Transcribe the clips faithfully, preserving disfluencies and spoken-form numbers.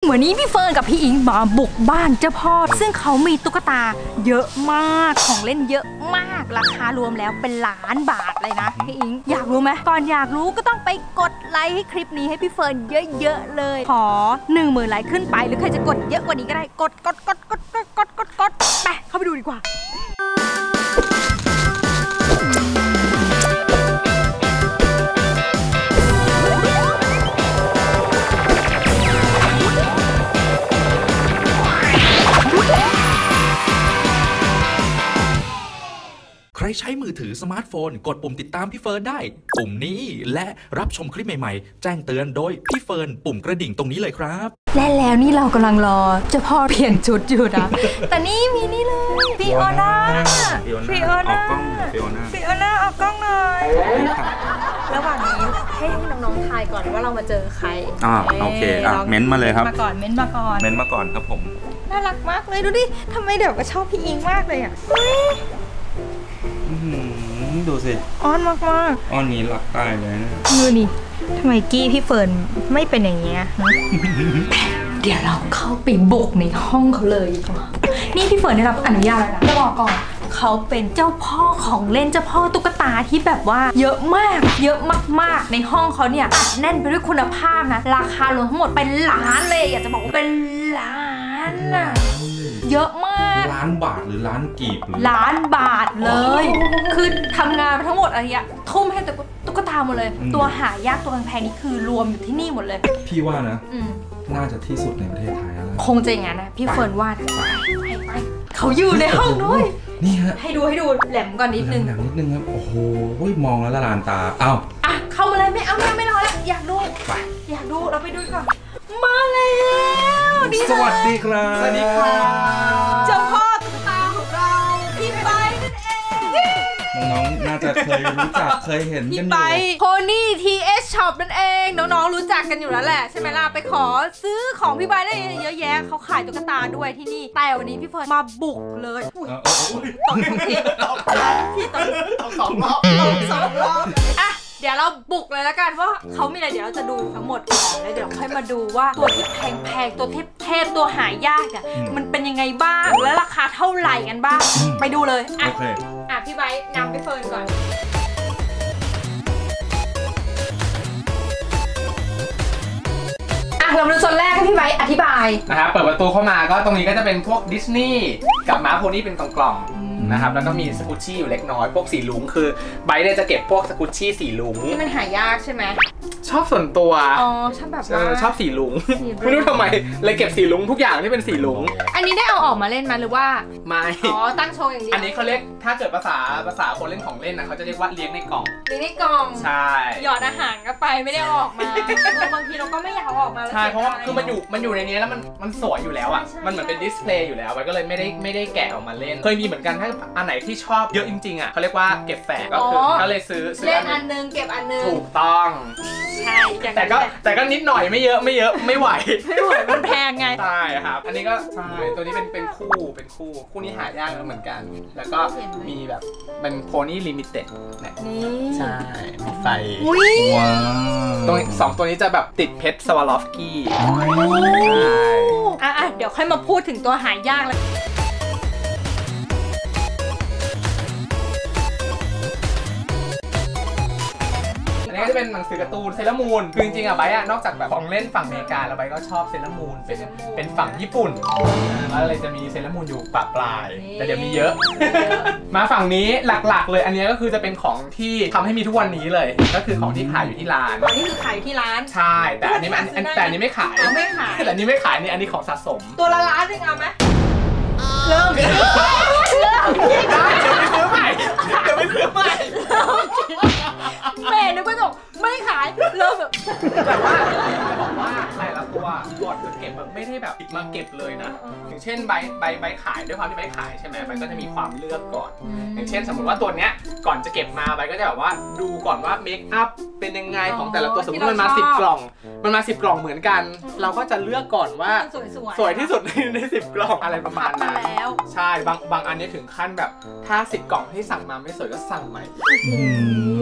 วันนี้พี่เฟิร์นกับพี่อิงมาบุกบ้านเจ้าพ่อซึ่งเขามีตุ๊กตาเยอะมากของเล่นเยอะมากราคารวมแล้วเป็นล้านบาทเลยนะพี่อิงอยากรู้ไหมก่อนอยากรู้ก็ต้องไปกดไลค์ให้คลิปนี้ให้พี่เฟิร์นเยอะๆเลยขอหนึ่งหมื่นไลค์ขึ้นไปหรือใครจะกดเยอะกว่านี้ก็ได้กดกดกดกดกดกดกดกดไปเข้าไปดูดีกว่าใครใช้มือถือสมาร์ทโฟนกดปุ่มติดตามพี่เฟิร์นได้ปุ่มนี้และรับชมคลิปใหม่ๆแจ้งเตือนโดยพี่เฟิร์นปุ่มกระดิ่งตรงนี้เลยครับและแล้วนี่เรากำลังรอเจ้าพ่อเปลี่ยนชุดอยู่นะแต่นี่มีนี่เลยพี่โอน่าพี่โอน่าพี่โอน่าออกกล้องหน่อยระหว่างนี้ให้น้องๆทายก่อนว่าเรามาเจอใครอ่าโอเคอ่ะเม้นมาเลยครับมาก่อนเม้นมาก่อนเม้นมาก่อนครับผมน่ารักมากเลยดูดิทำไมเดี๋ยวก็ชอบพี่อิงมากเลยอ่ะดูสิอ้อนมากมากอ้อนนี้หลักตายเลยนะดูนี่ทำไมกี้พี่เฟิร์นไม่เป็นอย่างเงี้ยเดี๋ยวเราเข้าไปบุกในห้องเขาเลยดีกว่านี่พี่เฟิร์นได้รับอนุญาตแล้วนะจะบอกก่อนเขาเป็นเจ้าพ่อของเล่นเจ้าพ่อตุ๊กตาที่แบบว่าเยอะมากเยอะมากๆในห้องเขาเนี่ยอัดแน่นไปด้วยคุณภาพนะราคารวมทั้งหมดเป็นล้านเลยอยากจะบอกว่าเป็นล้านอะเยอะมากล้านบาทหรือล้านกีบหรือล้านบาทเลยคือทำงานทั้งหมดอะไรเงี้ยทุ่มให้ตุ๊กตาหมดเลยตัวหายากตัวแพงๆนี่คือรวมอยู่ที่นี่หมดเลยพี่ว่านะน่าจะที่สุดในประเทศไทยแล้วคงจะอย่างนั้นนะพี่เฟิร์นว่าเขาอยู่ในห้องด้วยนี่ฮะให้ดูให้ดูแหลมก่อนนิดนึงแหลมนิดนึงครับโอ้โหมองแล้วละลานตาเอ้าอ่ะเข้ามาเลยไม่เอาไม่ไม่รอแล้วอยากดูอยากดูเราไปดูก่อนมาแล้วสวัสดีครับสวัสดีครับเจ้าพ่อตุ๊กตาของเราพี่ไบนั่นเองน้องๆน่าจะเคยรู้จักเคยเห็นกันอยู่พี่ไบโพนี่ ที เอส Shop นั่นเองน้องๆรู้จักกันอยู่แล้วแหละใช่ไหมล่ะไปขอซื้อของพี่ไบได้เยอะแยะเขาขายตุ๊กตาด้วยที่นี่แต่วันนี้พี่เฟิร์นมาบุกเลยตกทีตกพี่ตกตกสองรอบตกสองรอบอ่ะเดี๋ยวเราบุกเลยแล้วกันว่าเขามีอะไรเดี๋ยวเราจะดูทั้งหมดก่อนแล้วเดี๋ยวค่อยมาดูว่าตัวที่แพงๆตัวที่เทพตัวหายากอ่ะมันเป็นยังไงบ้างและราคาเท่าไหร่กันบ้างไปดูเลยอ่ะอ่ะพี่ไบนำพี่เฟิร์นก่อนเรามาดูโซนแรกให้พี่ไบอธิบายนะครับเปิดประตูเข้ามาก็ตรงนี้ก็จะเป็นพวกดิสนีย์กับม้าโพนี่เป็นกล่องๆนะครับแล้วก็มีสกุชชี่อยู่เล็กน้อยพวกสีลุงคือไบเนี่ยจะเก็บพวกสกุชชี่สีลุงที่มันหายากใช่ไหมชอบส่วนตัวอ๋อชอบแบบว่าชอบสีลุงไม่รู้ทำไมเลยเก็บสีลุงทุกอย่างที่เป็นสีลุงอันนี้ได้เอาออกมาเล่นมาหรือว่าไม่อ๋อตั้งโชว์อย่างเดียวอันนี้เขาเรียกถ้าเกิดภาษาภาษาคนเล่นของเล่นนะเขาจะเรียกว่าเลี้ยงในกล่องเลี้ยงในกล่องใช่หยอดอาหารก็ไปไม่ได้ออกมาบางทีเราก็ไม่อยากออกมาใช่เพราะว่าคือมันอยู่มันอยู่ในนี้แล้วมันมันสวยอยู่แล้วอ่ะมันเหมือนเป็นดิสเพลย์อยู่แล้วไว้ก็เลยไม่ได้ไม่ได้แกะออกมาเล่นเคยมีเหมือนกันถ้าอันไหนที่ชอบเยอะจริงๆอ่ะเขาเรียกว่าเก็บแฝกก็คือก็เลยซื้อเล่นอันนึงเก็บอันนึงถูกต้องใช่แต่ก็แต่ก็นิดหน่อยไม่เยอะไม่เยอะไม่ไหวไม่ไหวมันแพงไงใช่ครับอันนี้ก็ใช่ตัวนี้เป็นเป็นคู่เป็นคู่คู่นี้หายากแล้วเหมือนกันแล้วก็มีแบบเป็นโพนี่ลิมิเต็ดเนี่ยใช่มีไฟว้าวตัวสองตัวนี้จะแบบติดเพชรสวาลอฟสกี้อ่ะเดี๋ยวค่อยมาพูดถึงตัวหายากแล้วอันนี้ก็จะเป็นหนังสือการ์ตูนเซเลอร์มูนคือจริงๆอ่ะไบอะนอกจากแบบของเล่นฝั่งอเมริกาแล้วไบก็ชอบเซเลอร์มูนเป็นเป็นฝั่งญี่ปุ่นแล้วเลยจะมีเซเลอร์มูนอยู่ปะปลายแต่เดี๋ยวมีเยอะมาฝั่งนี้หลักๆเลยอันนี้ก็คือจะเป็นของที่ทำให้มีทุกวันนี้เลยก็คือของที่ขายอยู่ที่ร้านอันนี้คือขายอยู่ที่ร้านใช่แต่อันนี้แต่อันนี้ไม่ขายไม่ขายแต่อันนี้ไม่ขายนี่อันนี้ของสะสมตัวละล้านนึงเอาไหมเริ่มเริ่มได้เดี๋ยวไปซื้อใหม่เดี๋ยวไปซื้อใหม่แม่นึกว่าจะไม่ขายเริ่มแบบแบบว่าจะบอกว่าแต่ละตัวก่อนจะเก็บไม่ได้แบบมาเก็บเลยนะอย่างเช่นใบใบใบขายด้วยความที่ใบขายใช่ไหมใบก็จะมีความเลือกก่อนอย่างเช่นสมมติว่าตัวเนี้ยก่อนจะเก็บมาใบก็จะแบบว่าดูก่อนว่าเมคอัพเป็นยังไงของแต่ละตัวสมมติมันมาสิบกล่องมันมาสิบกล่องเหมือนกันเราก็จะเลือกก่อนว่าสวยที่สุดในสิบกล่องอะไรประมาณนั้นใช่บางบางอันนี้ถึงขั้นแบบถ้าสิบกล่องที่สั่งมาไม่สวยก็สั่งใหม่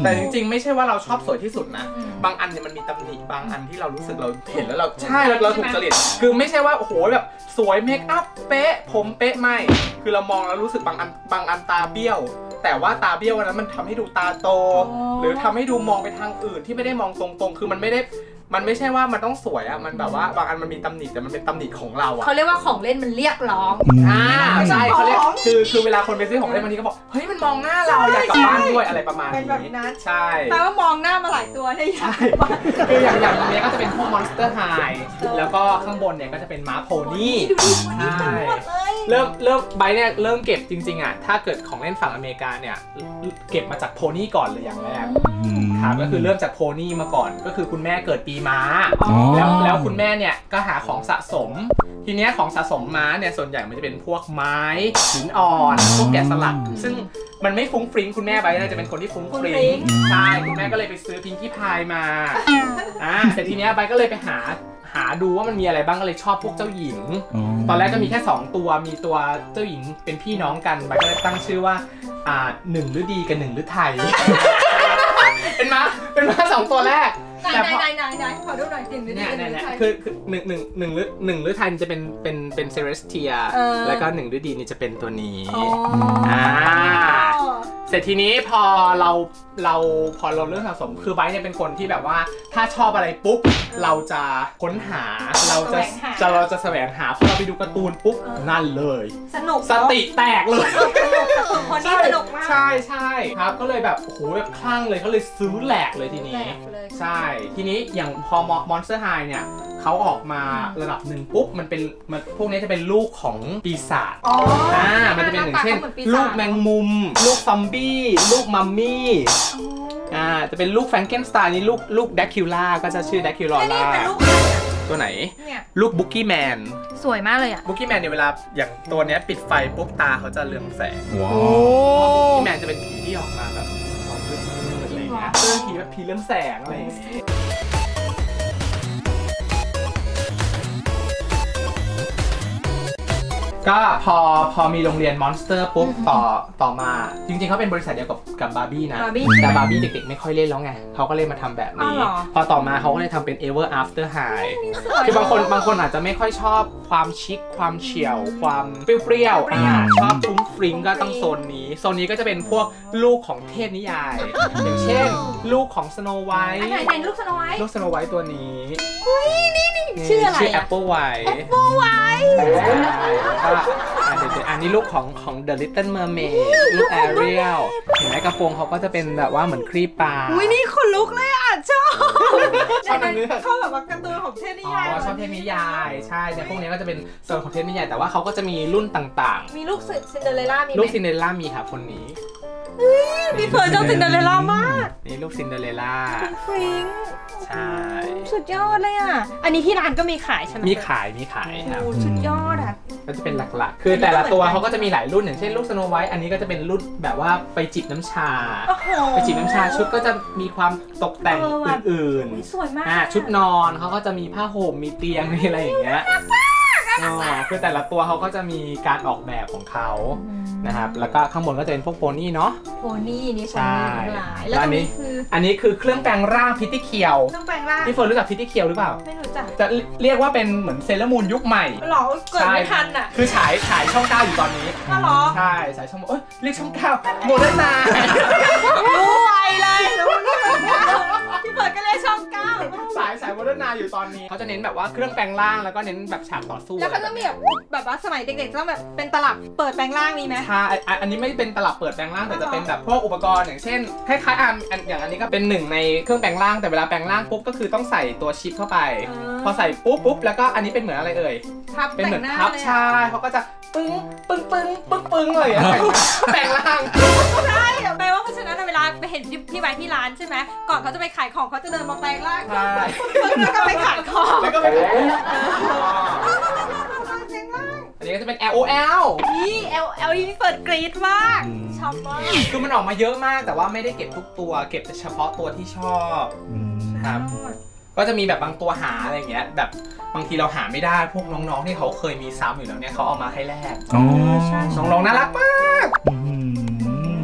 แต่จริงๆไม่ใช่ว่าเราชอบสวยที่สุดนะบางอันเนี่ยมันมีตำหนิบางอันที่เรารู้สึกเราเห็นแล้วเราใช่เราเราถูกจริตคือไม่ใช่ว่าโอ้โหแบบสวยเมคอัพเป๊ะผมเป๊ะไม่คือเรามองแล้วรู้สึกบางอันบางอันตาเบี้ยวแต่ว่าตาเบี้ยวนั้นมันทำให้ดูตาโตหรือทำให้ดูมองไปทางอื่นที่ไม่ได้มองตรงๆคือมันไม่ได้มันไม่ใช่ว่ามันต้องสวยอะมันแบบว่าบางอันมันมีตำหนิแต่มันเป็นตำหนิของเราอะเขาเรียกว่าของเล่นมันเรียกร้องอ่าใช่เขาเรียกคือคือเวลาคนไปซื้อของเล่นบางทีก็บอกเฮ้ยมันมองหน้าเราอยากกลับบ้านด้วยอะไรประมาณนี้เป็นแบบนั้นใช่แปลว่ามองหน้ามาหลายตัวได้ใช่คืออย่างอย่างตรงนี้ก็จะเป็นพวก Monster High แล้วก็ข้างบนเนี่ยก็จะเป็นม้าโพนี่ใช่เริ่มเริ่มใบเนี่ยเริ่มเก็บจริงๆอ่ะถ้าเกิดของเล่นฝั่งอเมริกาเนี่ยเก็บมาจากโพนี่ก่อนเลยอย่างแรกครับก็คือเริ่มจากโพนี่มาก่อนก็คือคุณแม่เกิดปีม้าแล้วแล้วคุณแม่เนี่ยก็หาของสะสมทีเนี้ยของสะสมม้าเนี่ยส่วนใหญ่มันจะเป็นพวกไม้หินอ่อนพวกแกะสลักซึ่งมันไม่ฟุ้งฟริ้งคุณแม่ใบน่าจะเป็นคนที่ฟุ้งฟริ้งใช่คุณแม่ก็เลยไปซื้อพิงกี้พายมาอ่าเสร็จทีเนี้ยใบก็เลยไปหาหาดูว่ามันมีอะไรบ้างก็เลยชอบพวกเจ้าหญิงตอนแรกก็มีแค่สองตัวมีตัวเจ้าหญิงเป็นพี่น้องกันใบก็เลยตั้งชื่อว่าอ่าหนึ่งฤดีกับหนึ่งฤทัยเป็นม้าเป็นม้าสองตัวแรกไหนไหนไหนไหนขอดูหน่อยหนึ่งฤดีเนี่ยเนี่ยคือคือหนึ่งหนึ่งหนึ่งฤหนึ่งฤทัยจะเป็นเป็นเป็นเซเลสเทียแล้วก็หนึ่งฤดีนี่จะเป็นตัวนี้อ่าเสร็จทีนี้พอเราเราพอเราเริ่มสะสมคือไบร์ทเนี่ยเป็นคนที่แบบว่าถ้าชอบอะไรปุ๊บเราจะค้นหาเราจะจะเราจะแสวงหาพอเราไปดูการ์ตูนปุ๊บนั่นเลยสนุกสติแตกเลยคนนี้สนุกมากใช่ใช่ครับก็เลยแบบโอ้โหแบบคลั่งเลยก็เลยซื้อแหลกเลยทีนี้ใช่ทีนี้อย่างพอ Monster High เนี่ยเขาออกมาระดับหนึ่งปุ๊บมันเป็นมันพวกนี้จะเป็นลูกของปีศาจอ่ามันจะเป็นอย่างเช่นลูกแมงมุมลูกซอมบี้ลูกมัมมี่อ่าจะเป็นลูกแฟรงเกนสไตน์นี่ลูกลูกแดคิวล่าก็จะชื่อแดคิวลอล่าตัวไหนลูกบุกกี้แมนสวยมากเลยอะบุกกี้แมนเนี่ยเวลาอย่างตัวเนี้ยปิดไฟปุ๊บตาเขาจะเรืองแสงว้าวบุกกี้แมนจะเป็นผีที่ออกมาแบบอะไรเงี้ยเรื่องผีแบบผีเรืองแสงอะไรอย่างเงี้ยก็พอพอมีโรงเรียนมอนสเตอร์ปุ๊บต่อต่อมาจริงๆเขาเป็นบริษัทเดียวกับกับบาร์บี้นะแต่บาร์บี้เด็กๆไม่ค่อยเล่นแล้วไงเขาก็เลยมาทำแบบนี้พอต่อมาเขาก็เลยทำเป็น Ever After High คือบางคนบางคนอาจจะไม่ค่อยชอบความชิคความเฉียวความเปรี้ยวๆชอบฟุ้งฟริ้งก็ต้องโซนนี้โซนนี้ก็จะเป็นพวกลูกของเทพนิยายอย่างเช่นลูกของสโนไวท์ไหนไหนลูกสโนไวท์ลูกสโนไวท์ตัวนี้ชื่ออะไรชื่อ Apple White Apple White อันนี้ลูกของของ The Little Mermaid ลูก Ariel เห็นไหมกระโปรงเขาก็จะเป็นแบบว่าเหมือนครีปปลาอุ้ยนี่คนลุกเลยอ่ะชอบชอบเนื้อชอบแบบว่าการ์ตูนของเทพนิยายอ๋อชอบเทพนิยายใช่เนี่ยพวกนี้ก็จะเป็นโซนของเทพนิยายแต่ว่าเขาก็จะมีรุ่นต่างๆมีลูกซินเดอเรลล่ามีไหมลูกซินเดอเรลล่ามีค่ะคนนี้พี่เฟิร์นชอบซินเดอเรลล่ามากนี่ลูกซินเดอเรลล่าฟริ้งใช่สุดยอดเลยอ่ะอันนี้ที่ร้านก็มีขายใช่ไหมมีขายมีขายครับสุดยอดอ่ะก็จะเป็นหลักๆคือแต่ละตัวเขาก็จะมีหลายรุ่นอย่างเช่นลูกสโนไวท์อันนี้ก็จะเป็นรุ่นแบบว่าไปจิบน้ำชาไปจิบน้ำชาชุดก็จะมีความตกแต่งอื่นๆสวยมากชุดนอนเขาก็จะมีผ้าห่มมีเตียงมีอะไรอย่างเงี้ยอ๋อคือแต่ละตัวเขาก็จะมีการออกแบบของเขานะครับแล้วก็ข้างบนก็จะเป็นพวกโพนี่เนาะโพนี่นี่โพนี่หลายแล้วอันนี้คืออันนี้คือเครื่องแปลงร่างพิตตี้เคียวเครื่องแปลงร่างพี่เฟิร์นรู้จักพิตตี้เคียวหรือเปล่าไม่รู้จักจะเรียกว่าเป็นเหมือนเซเลอร์มูนยุคใหม่หรอเกิดไม่ทันอ่ะคือฉายฉายช่องเก้าอยู่ตอนนี้ก็หรอใช่ฉายช่องเอ้ยเรียกช่องเก้าโมเดิร์นไนน์รู้ไวเลยพี่เฟิร์นก็เรียกช่องเก้าสายสายโมเดิร์นไนน์อยู่ตอนนี้เขาจะเน้นแบบว่าเครื่องแปลงร่างแล้วก็เน้นแบบฉากต่อสู้แล้วเขาจะมีแบบแบบว่าสมัยเด็กๆต้องแบบเป็นตลับเปิดแปลงร่างมีไหมใช่อันนี้ไม่เป็นตลับเปิดแปลงร่างแต่จะเป็นแบบพวกอุปกรณ์อย่างเช่นคล้ายๆอันอย่างอันนี้ก็เป็นหนึ่งในเครื่องแปลงร่างแต่เวลาแปลงร่างปุ๊บก็คือต้องใส่ตัวชิปเข้าไปพอใส่ปุ๊บปุ๊บแล้วก็อันนี้เป็นเหมือนอะไรเอ่ยเป็นเหมือนพับใช่เขาก็จะปึ้งปึ้งปึ้งปึ้งปึ้งเลยแปลงร่างใช่แปลว่าเพราะฉะนั้นเวลาไปเห็นพี่ไว้ที่ร้านใช่ไหมก่อนเขาจะไปขายของเขาจะเดินมาแปลงร่างแล้วก็ไปขายของแล้วก็ไปอันนี้ก็จะเป็น แอล โอ แอลนี่ แอล แอล ที่เปิดกรี๊ดมากชอบมากคือมันออกมาเยอะมากแต่ว่าไม่ได้เก็บทุกตัวเก็บแต่เฉพาะตัวที่ชอบครับก็จะมีแบบบางตัวหาอะไรเงี้ยแบบบางทีเราหาไม่ได้พวกน้องๆที่เขาเคยมีซ้ำอยู่แล้วเนี่ยเขาเอามาให้แลกอ๋อน้องๆน่ารักมาก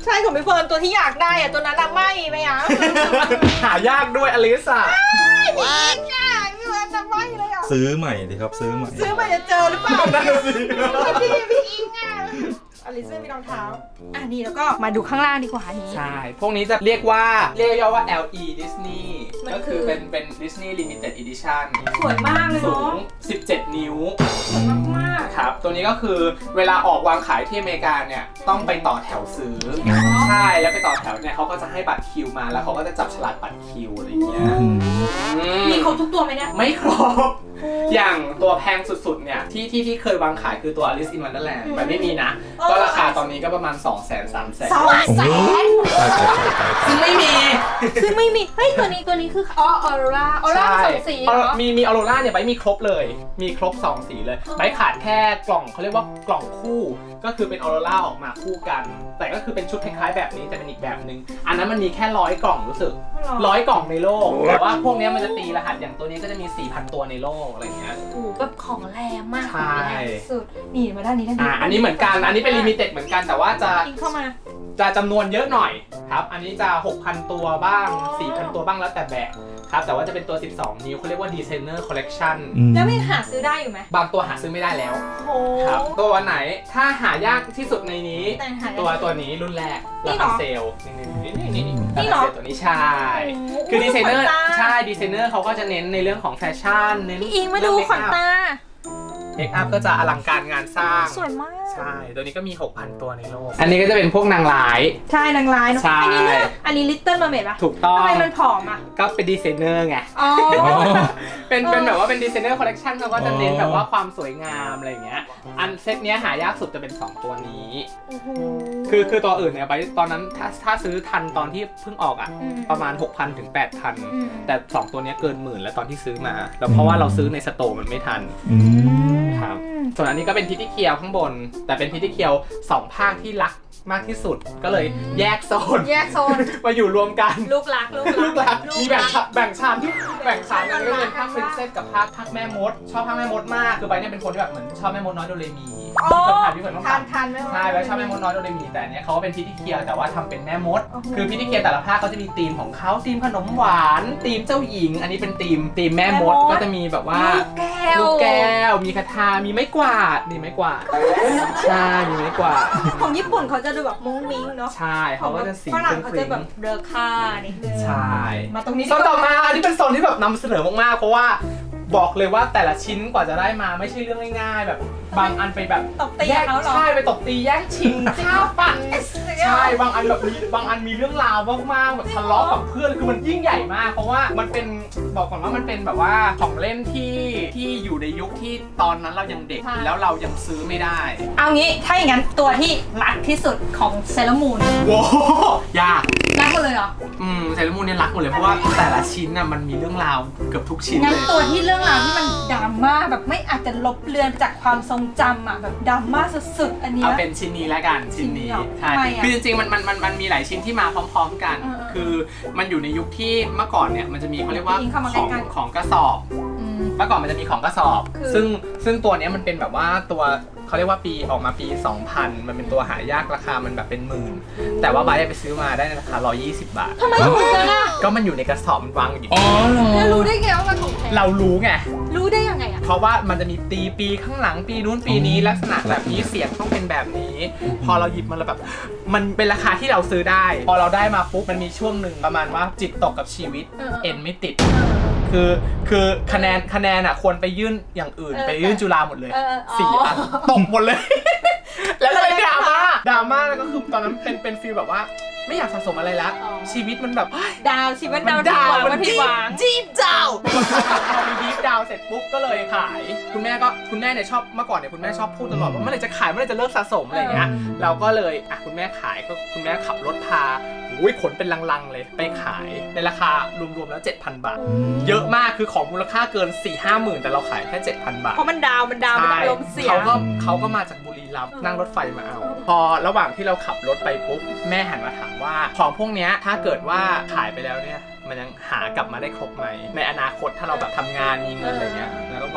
ใช่ของพี่เฟิร์นตัวที่อยากได้อะตัวนั้นอะไม่ไหมอะหายากด้วยอลิสอะว้าวพี่เฟิร์นจะไม่เลยอะซื้อใหม่ดิครับซื้อใหม่ซื้อมาจะเจอหรือเปล่านั่นสิพี่พี่อิงอะอลิซไม่มีรองเท้าอ่ะนี่แล้วก็มาดูข้างล่างดีกว่านี้ใช่ พวกนี้จะเรียกว่าเรียกย่อว่า แอล อี Disney มันก็คืคือ อเป็นเป็น Disney Limited Edition สวยมากเลยสูเนาะง สิบเจ็ด นิ้วสวยมากครับ ตัวนี้ก็คือเวลาออกวางขายที่อเมริกาเนี่ย ต้องไปต่อแถวซื้อจริงเหรอใช่ แล้วไปต่อแถวเนี่ยเขาก็จะให้บัตรคิวมา แล้วเขาก็จะจับฉลากบัตรคิวอะไรอย่างเงี้ยอืมอืๆมีครบทุกตัวไหมเนี่ยไม่ครบ อย่างตัวแพงสุดๆเนี่ยที่ที่ที่เคยวางขายคือตัว Alice in Wonderland มันไม่มีนะ ก็ราคาตอนนี้ก็ประมาณ สองแสน สามแสนสองแสนซึ่งไม่มีซึ่งไม่มีเฮ้ยตัวนี้ตัวนี้คืออ๋อออโรราออโรราสองสีเหรอมีมีออโรราเนี่ยใบมีครบเลย มีครบสองสีเลยใบขาดแค่กล่องเขาเรียกว่ากล่องคู่ ก็คือเป็นออโรราออกมาคู่กัน แต่ก็คือเป็นชุดคล้ายๆแบบนี้แต่เป็นอีกแบบนึง อันนั้นมันมีแค่ร้อยกล่องรู้สึกร้อยกล่องในโลก แต่ว่าพวกนี้มันจะตีรหัสอย่างตัวนี้ก็จะมี สี่พัน ตัวในโลกอะไรอย่างเงี้ยโอ้โหแบบของแรงมากใช่ของแรงสุดนี่มาด้านนี้ด้านอ่านี้อันนี้เหมือนกัน อันนี้เป็นลิมิเต็ดเหมือนกัน แต่ว่าจะอิงเข้ามาจะจำนวนเยอะหน่อยครับ อันนี้จะ หกพัน ตัวบ้าง สี่พัน ตัวบ้างแล้วแต่แบบครับ แต่ว่าจะเป็นตัว สิบสอง นิ้วเขาเรียกว่า Designer Collection แล้วไม่หาซื้อได้อยู่ไหมบางตัวหาซื้อไม่ได้แล้วโอ้ครับ ตัวไหนถ้าหายากที่สุดในนี้แต่หาได้ตัวตัวนี้รุ่นแรกนี่ราเหรอคาเซลล์นี่นี่นี่นี่นี่นี่เหรอราคาเซลล์ตัวนี้ใช่โอ้โหคือดีไซเนอร์ขนตาใช่ดีไซเนอร์เขาก็จะเน้นในเรื่องของแฟชั่นเน้นพี่อิงมาดูขนตาเมคอัพก็จะอลังการงานสร้างสวยมากใช่ ตัวนี้ก็มี หกพัน ตัวในโลก อันนี้ก็จะเป็นพวกนางร้ายใช่นางร้ายเนอะใช่อันนี้เนี่ยอันนี้ลิตเติ้ลมาเมดปะถูกต้องทำไมมันผอมอ่ะก็เป็นดีไซเนอร์ไงอ๋อเป็นเออเป็นแบบว่าเป็นดีไซเนอร์คอลเลคชันเขาก็จะเน้นแบบว่าความสวยงามอะไรอย่างเงี้ย อันเซตเนี้ยหายากสุดจะเป็นสองตัวนี้โอ้โหคือคือตัวอื่นเนี่ยไปตอนนั้นถ้าถ้าซื้อทันตอนที่เพิ่งออกอ่ะอืมประมาณ หกพัน ถึง แปดพันอืมแต่สองตัวเนี้ยเกินหมื่นแล้วตอนที่ซื้อมา แล้วเพราะว่าเราซื้อในสโตร์มันไม่ทันอืมครับ ส่วนอันนี้ก็เป็นพิธีเคียวข้างบน แต่เป็นพิธีเคียวสองภาคที่รักมากที่สุด ก็เลยแยกโซนแยกโซนมาอยู่รวมกันลูกรักลูกลูกหรัลานกมีแบ่งรักแบ่งชั้นแบ่งชั้นอันนี้ก็เป็นภาคพรินเซสกับภาคภาคแม่มด ชอบภาคแม่มดมาก คือใบเนี่ยเป็นคนที่แบบเหมือนชอบแม่มดน้อยโดเรมีอ๋อพี่เฟิร์นต้องทานทำทานไหมใช่ใบชอบแม่มดน้อยโดเรมีแต่อันเนี้ยเขาก็เป็นพิธีเคียวแต่ว่าทำเป็นแม่มดโอ้โหคือพิธีเคียวแต่ละภาคเขาจะมีธีมของเขาธีมขนมหวานธีมเจ้าหญิง อันนี้เป็นธีมธีมแม่มดก็จะมีแบบว่าลูกแก้วลูกแก้ว มีคาถามีไม้กวาดนี่ไม้กวาดใช่มีไม้กวาดของญี่ปุ่นเขาจะดูแบบมุ้งมิ้งเนาะใช่เขาก็จะสีฝรั่งฟเขาริ้จะงแบบเรอค่านิดนึงใช่มาตรงนี้โซนต่อมาอันนี้เป็นโซนที่แบบนำเสนอมากๆเพราะว่าบอกเลยว่าแต่ละชิ้นกว่าจะได้มาไม่ใช่เรื่องง่ายๆแบบบางอันไปแบบตบตีแย่งเขาเหรอใช่ไปตบตีแย่งชิงข้าวปั่นใช่บางอันแบบมีบางอันมีเรื่องราวมากๆแบบทะเลาะกับเพื่อนคือมันยิ่งใหญ่มาก เพราะว่ามันเป็นบอกก่อนว่ามันเป็นแบบว่าของเล่นที่ที่อยู่ในยุคที่ตอนนั้นเรายังเด็กแล้วเรายังซื้อไม่ได้เอางี้ถ้าอย่างนั้นตัวที่รักที่สุดของเซเลมูนโว้ยากรักหมดเลยเหรออืมเซเลมูนเนี่ยรักหมดเลยเพราะว่าแต่ละชิ้นน่ะมันมีเรื่องราวเกือบทุกชิ้นงั้เลนยตัวที่เรื่องราวที่มันดราม่าแบบไม่อาจจะลบเลือนจากความทรงจำอ่ะแบบดราม่าสุดๆอันเนี้ยเอาเป็นชิ้นนี้แล้วกันชิ้นนี้ชิ้นนี้เหรอใช่ทำไมอะคือจริงๆมันมันมันมันมีหลายชิ้นที่มาพร้อม ๆ กันเออเออคือมันอยู่ในยุคที่เมื่อก่อนเนี่ยมันจะมีเขาเรียกว่าอิงเข้ามาของใกล้ๆของกระสอบอืมเมื่อก่อนมันจะมีของกระสอบคือซึ่งซึ่งตัวเนี้ยมันเป็นแบบว่าตัวเขาเรียกว่าปีออกมาปี สองพัน มันเป็นตัวหายากราคามันแบบเป็นหมื่น แต่ว่าไบร์ทไปซื้อมาได้ในราคาหนึ่งร้อยยี่สิบบาททำไมถูกจังอ่ะก็มันอยู่ในกระสอบมันวางอยู่อ๋อเหรอแล้วรู้ได้ไงว่ามันถูกแท้เรารู้ไงรู้ได้ยังไงอ่ะเพราะว่ามันจะมีตีปีข้างหลังปีนู้นปีนี้ลักษณะแบบนี้เสียงต้องเป็นแบบนี้ พอเราหยิบมันแล้วแบบมันเป็นราคาที่เราซื้อได้ พอเราได้มาปุ๊บมันมีช่วงหนึ่งประมาณว่าจิตตกกับชีวิตเออเอ็นไม่ติด คือคือคะแนนคะแนนอ่ะควรไปยื่นอย่างอื่นเออไปยื่นจุฬาหมดเลยเอออ๋อสี่อันตกหมดเลย แล้วก็เลยดราม่าดราม่าแล้วก็คือตอนนั้นเป็นเป็นฟีลแบบว่าไม่อยากสะสมอะไรแล้วอ๋อชีวิตมันแบบเฮ้ยดาวชีวิตมัดาวนดาวมันผิดหวังจีบดาวพอมันดีฟดาวเสร็จปุ๊บก็เลยขาย คุณแม่ก็คุณแม่เนี่ยชอบเมื่อก่อนเนี่ยคุณแม่ชอบพูดตลอดว่าเมื่อไหร่จะขายเมื่อไหร่จะเลิกสะสมอะไรอย่างเงี้ย เราก็เลยอ่ะคุณแม่ขายก็คุณแม่ขับรถพาอุ้ยขนเป็นลังๆเลยไปขายในราคารวมๆแล้ว เจ็ดพัน บาท เยอะมากคือของมูลค่าเกิน สี่ห้าหมื่น แต่เราขายแค่ เจ็ดพัน บาทเพราะมันดาวมันดาวมันใช่อารมณ์เสียเขาก็เขาก็มาจากบุรีรัมย์นั่งรถไฟมาเอา พอระหว่างที่เราขับรถไปปุ๊บแม่หันมาถามว่าของพวกเนี้ยถ้าเกิดว่าขายไปแล้วเนี่ยมันยังหากลับมาได้ครบไหมในอนาคตถ้าเราแบบทำงานมีเงินอะไรเงี้ยแล้วก็บอก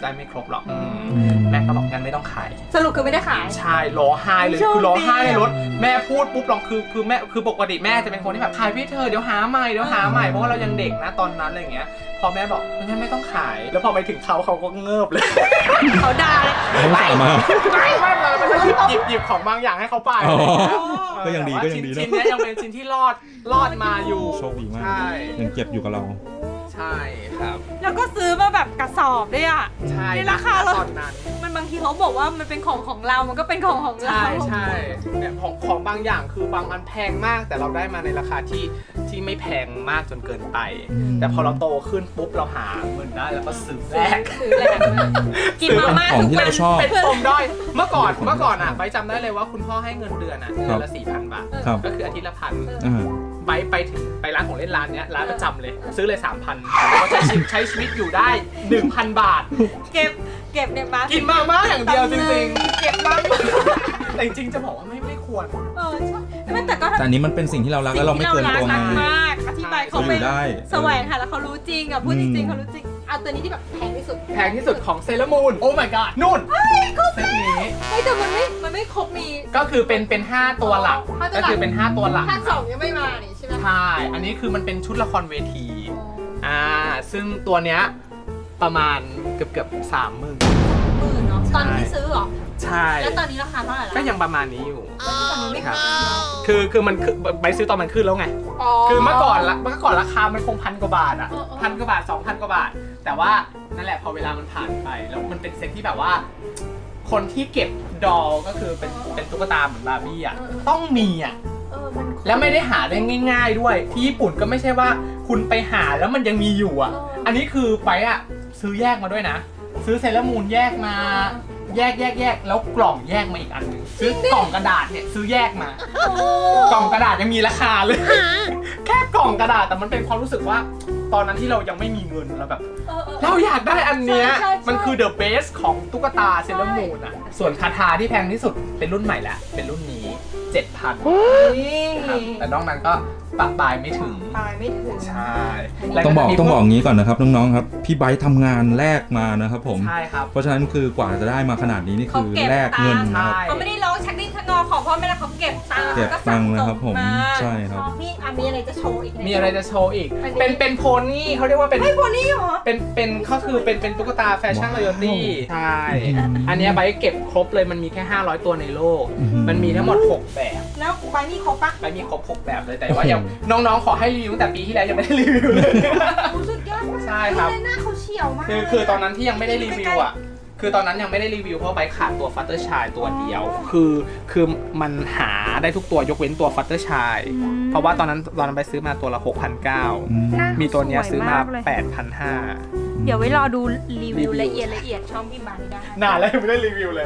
ได้ไม่ครบหรอกแม่ก็บอกงั้นไม่ต้องขายสรุปคือไม่ได้ขายใช่ร้องไห้เลยคือร้องไห้ในรถแม่พูดปุ๊บลองคือคือแม่คือปกติแม่จะเป็นคนที่แบบขายพี่เธอเดี๋ยวหาใหม่เดี๋ยวหาใหม่เพราะว่าเรายังเด็กนะตอนนั้นอะไรเงี้ยพอแม่บอกงั้นไม่ต้องขายแล้วพอไปถึงเขาเขาก็เงิบเลยเขาด่าเลยไม่มาไม่ไม่เลยมันก็หยิบหยิบหยิบของบางอย่างให้เขาไปก็ยังดีก็ยังดีชิ้นนี้ยังเป็นชิ้นที่รอดรอดมาอยู่โชคดีมากยังเก็บอยู่กับเราใช่ครับแล้วก็ซื้อมาแบบกระสอบด้วยอ่ะใช่ราคาตอนนั้นมันบางทีเขาบอกว่ามันเป็นของของเรามันก็เป็นของของเราใช่ใช่เนี่ยของของบางอย่างคือบางอันแพงมากแต่เราได้มาในราคาที่ที่ไม่แพงมากจนเกินไปแต่พอเราโตขึ้นปุ๊บเราหาเงินได้แล้วก็ซื้อแลกซื้อแลกกินมาม่าของที่เราชอบเป็นปมด้อยเมื่อก่อนเมื่อก่อนอ่ะไปจำได้เลยว่าคุณพ่อให้เงินเดือนอ่ะเดือนละสี่พันบาทก็คืออาทิตย์ละพันไปไปถึงไปร้านของเล่นร้านเนี้ยร้านประจำเลยซื้อเลย สามพัน ก็ใช้ชีวิตใช้ชีวิตอยู่ได้ หนึ่งพัน บาทเก็บเก็บเนี่ยมากินมาม่าอย่างเดียวจริงๆเก็บมาแต่จริงๆจะบอกว่าไม่ไม่ควรเออใช่แต่ก็แต่อันนี้มันเป็นสิ่งที่เรารักแล้วเราไม่เกินตัวไงมากอธิบายเขาไปแสวงค่ะแล้วเขารู้จริงอ่ะพูดจริงๆเขารู้จริงเอาตัวนี้ที่แบบแพงที่สุดแพงที่สุดของเซเลอร์มูนโอ้ my god นู่นเซตนี้ไม่แต่มันไม่มันไม่ครบมีก็คือเป็นเป็นห้าตัวหลักก็คือเป็นห้าตัวหลักภาคสองยังไม่มานี่ใช่ไหมใช่อันนี้คือมันเป็นชุดละครเวทีอ่าซึ่งตัวเนี้ยประมาณเกือบเกือบสามหมื่นหมื่นเนาะตอนที่ซื้อหรอใช่แล้วตอนนี้ราคาเท่าไหร่แล้วก็ยังประมาณนี้อยู่ตอนนี้ไม่ขึ้นคือคือมันคือใบซื้อตอนมันขึ้นแล้วไงคือเมื่อก่อนละเมื่อก่อนราคามันคงพันกว่าบาทอ่ะพันกว่าบาทสองพันกว่าบาทแต่ว่านั่นแหละพอเวลามันผ่านไปแล้วมันเป็นเซ็ตที่แบบว่าคนที่เก็บดอลก็คือเป็นเป็นตุ๊กตาเหมือนบาร์บี้อ่ะต้องมีอ่ะแล้วไม่ได้หาได้ง่ายๆด้วยที่ญี่ปุ่นก็ไม่ใช่ว่าคุณไปหาแล้วมันยังมีอยู่อ่ะอันนี้คือไปอ่ะซื้อแยกมาด้วยนะซื้อเซเลอร์มูนแยกมาแยกแยกแยกแล้วกล่องแยกมาอีกอันนึงซื้อกล่องกระดาษเนี่ยซื้อแยกมากล่องกระดาษยังมีราคาเลยแค่กล่องกระดาษแต่มันเป็นความรู้สึกว่าตอนนั้นที่เรายังไม่มีเงินแล้วแบบเราอยากได้อันเนี้ยมันคือเดอะเบสของตุ๊กตาเซเลอร์มูนอ่ะส่วนคาถาที่แพงที่สุดเป็นรุ่นใหม่แหละเป็นรุ่นนี้ เจ็ดพัน แต่นอกนั้นก็ปะปลายไม่ถึงปลายไม่ถึงใช่ต้องบอกต้องบอกงี้ก่อนนะครับน้องๆครับพี่ไบท์ทำงานแลกมานะครับผมใช่ครับเพราะฉะนั้นคือกว่าจะได้มาขนาดนี้นี่คือแลกเงินนะครับเขาไม่ได้ร้องชักดิ้นชักงอของพ่อแม่แล้วเขาเก็บตังค์เก็บตังค์นะครับผมใช่ครับพี่มีอะไรจะโชว์อีกมีอะไรจะโชว์อีกเป็นเป็นโพนี่เขาเรียกว่าเป็นโพนี่เหรอเป็นเป็นก็คือเป็นเป็นตุ๊กตาแฟชั่นรอยัลตี้ใช่อันนี้ไบท์เก็บครบเลยมันมีแค่ห้าร้อยตัวในโลกมันมีทั้งหมดหกแบบแล้วไบท์มีครบปะไบท์มีครบหกแบบเลยแต่ว่ายังน้องๆขอให้รีวิวแต่ปีที่แล้วยังไม่ได้รีวิวเลยสุดยอดมากใช่ครับหน้าเขาเฉียวมากคือคือตอนนั้นที่ยังไม่ได้รีวิวอ่ะคือตอนนั้นยังไม่ได้รีวิวเพราะไบขาดตัวฟัตเตอร์ชายตัวเดียวคือคือมันหาได้ทุกตัวยกเว้นตัวฟัตเตอร์ชายเพราะว่าตอนนั้นตอนนั้นไปซื้อมาตัวละ หกพันเก้าร้อย มีตัวนี้ซื้อมา แปดพันห้าร้อยเดี๋ยวไว้รอดูรีวิวละเอียดละเอียดช่องพี่บาร์ได้นานแล้วยังไม่ได้รีวิวเลย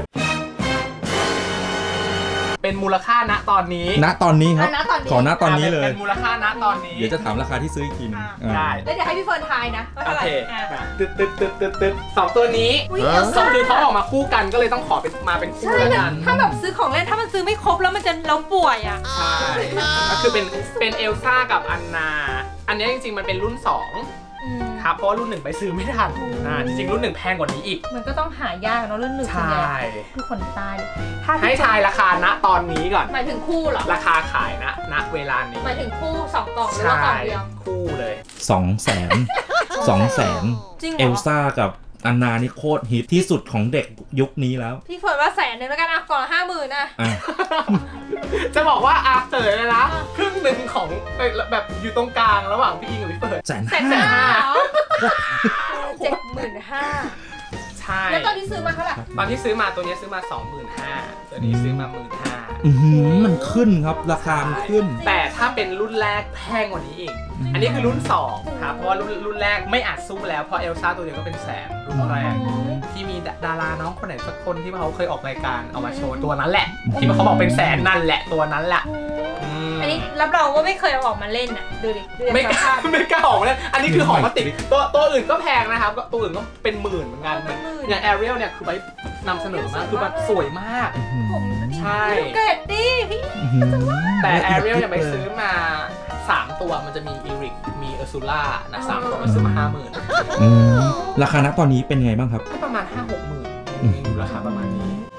เป็นมูลค่าณตอนนี้ณตอนนี้ครับขอณตอนนี้เลยเป็นมูลค่าณตอนนี้เดี๋ยวจะถามราคาที่ซื้ออีกทีนึงได้แล้วเดี๋ยวให้พี่เฟิร์นทายนะว่าเท่าไหร่ตึ๊ดตึ๊ดตึ๊ดตึ๊ดตึ๊ดสองตัวนี้สองคือเขาออกมาคู่กันก็เลยต้องขอเป็นมาเป็นคู่กันถ้าแบบซื้อของเล่นถ้ามันซื้อไม่ครบแล้วมันจะเราป่วยอ่ะใช่ก็คือเป็นเป็นเอลซ่ากับอันนาอันนี้จริงๆมันเป็นรุ่นสองครับเพราะว่ารุ่นหนึ่งไปซื้อไม่ทันอ่าจริงๆรุ่นหนึ่งแพงกว่านี้อีกมันก็ต้องหายากเนาะรุ่นหนึ่งใช่คือคนตายให้ทายราคาณตอนนี้ก่อนหมายถึงคู่เหรอราคาขายนะณเวลานี้หมายถึงคู่สองกล่องหรือว่ากล่องเดียวคู่เลยสองแสนสองแสนเอลซ่ากับอันนานี่โคตรฮิตที่สุดของเด็กยุคนี้แล้วพี่เฟิร์นว่าแสนหนึ่งแล้วกันอ่ะก่อนละห้าหมื่นนะจะบอกว่าอาเตอร์เลยนะครึ่งหนึ่งของแบบอยู่ตรงกลางระหว่างพี่อิงกับพี่เฟิร์นแสนห้าเจ็ดหมื่นห้าใช่แล้วตอนที่ซื้อมาเท่าไหร่ตอนที่ซื้อมาตัวนี้ซื้อมา สองหมื่นห้าพัน ตัวนี้ซื้อมา หนึ่งหมื่นห้าพันอือมันขึ้นครับราคามันขึ้นแต่ถ้าเป็นรุ่นแรกแพงกว่านี้อีกอันนี้คือรุ่นสองครับเพราะว่ารุ่นรุ่นแรกไม่อาจสู้แล้วเพราะเอลซ่าตัวเดียวก็เป็นแสนรุ่นแรกที่มีดาราน้องคนไหนสักคนที่เขาเคยออกรายการเอามาโชว์ตัวนั้นแหละที่เขาบอกเป็นแสนนั่นแหละตัวนั้นแหละอันนี้รับรองว่าไม่เคยเอาออกมาเล่นอ่ะดูดิไม่กล้าไม่กล้าออกมาเล่นอันนี้คือของพลาสติกตัวตัวอื่นก็แพงนะครับตัวอื่นก็เป็นหมื่นเหมือนกันอย่างแอเรียลเนี่ยคือไปนำเสนอมากคือแบบสวยมากใช่เกรดดีพี่แต่แอเรียลเนี่ยไปซื้อมาสามตัวมันจะมีอีริกมีเออร์ซูล่านะสามตัวมันซื้อมาห้าหมื่นราคาณตอนนี้เป็นไงบ้างครับก็ประมาณห้าหกหมื่นอยู่ราคาประมาณนี้